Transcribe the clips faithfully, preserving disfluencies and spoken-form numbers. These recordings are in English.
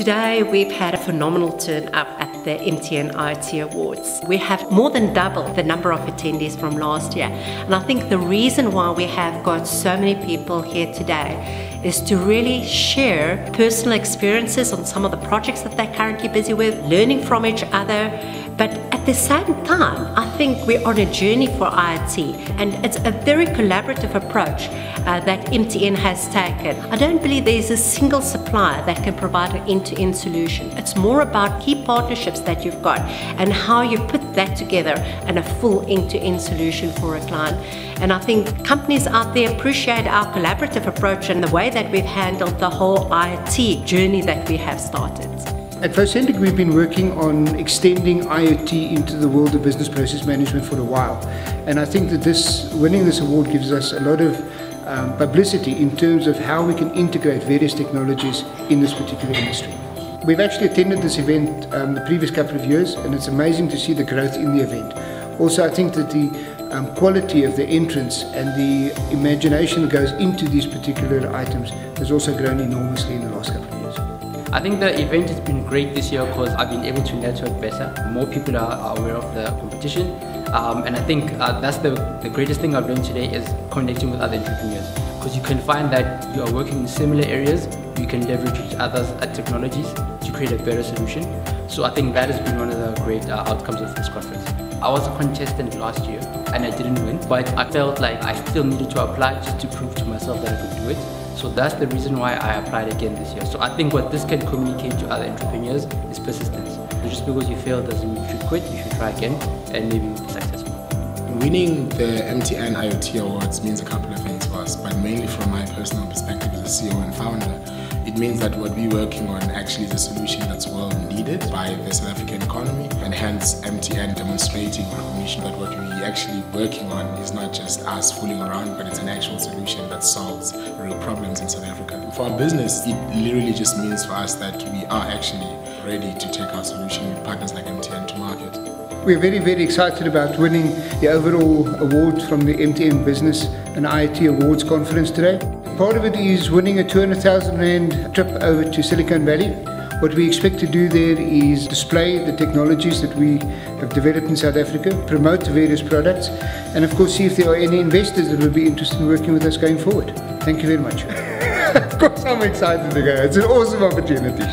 Today we've had a phenomenal turn up at the M T N IoT Awards. We have more than doubled the number of attendees from last year, and I think the reason why we have got so many people here today is to really share personal experiences on some of the projects that they're currently busy with, learning from each other. But at the same time, I think we're on a journey for IoT, and it's a very collaborative approach uh, that M T N has taken. I don't believe there's a single supplier that can provide an end-to-end solution. It's more about key partnerships that you've got and how you put that together in a full end-to-end solution for a client. And I think companies out there appreciate our collaborative approach and the way that we've handled the whole IoT journey that we have started. At Focentric, we've been working on extending IoT into the world of business process management for a while. And I think that this, winning this award gives us a lot of um, publicity in terms of how we can integrate various technologies in this particular industry. We've actually attended this event um, the previous couple of years, and it's amazing to see the growth in the event. Also, I think that the um, quality of the entrance and the imagination that goes into these particular items has also grown enormously in the last couple of years. I think the event has been great this year because I've been able to network better. More people are, are aware of the competition, um, and I think uh, that's the, the greatest thing I've learned today is connecting with other entrepreneurs, because you can find that you are working in similar areas, you can leverage each other's uh, technologies to create a better solution. So I think that has been one of the great uh, outcomes of this conference. I was a contestant last year and I didn't win, but I felt like I still needed to apply just to prove to myself that I could do it. So that's the reason why I applied again this year. So I think what this can communicate to other entrepreneurs is persistence. So just because you fail doesn't mean you should quit, you should try again and maybe you'll be successful. Winning the M T N IoT Awards means a couple of things for us, but mainly from my personal perspective as a C E O and founder, it means that what we're working on actually is a solution that's well needed by the South African economy, and hence M T N demonstrating recognition that what we're actually working on is not just us fooling around, but it's an actual solution that solves real problems in South Africa. For our business, it literally just means for us that we are actually ready to take our solution with partners like M T N to market. We're very, very excited about winning the overall award from the M T N Business and IoT Awards Conference today. Part of it is winning a two hundred thousand rand trip over to Silicon Valley. What we expect to do there is display the technologies that we have developed in South Africa, promote the various products, and of course see if there are any investors that would be interested in working with us going forward. Thank you very much. Of course I'm excited to go. It's an awesome opportunity.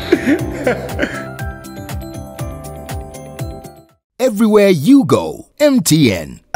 Everywhere you go, M T N.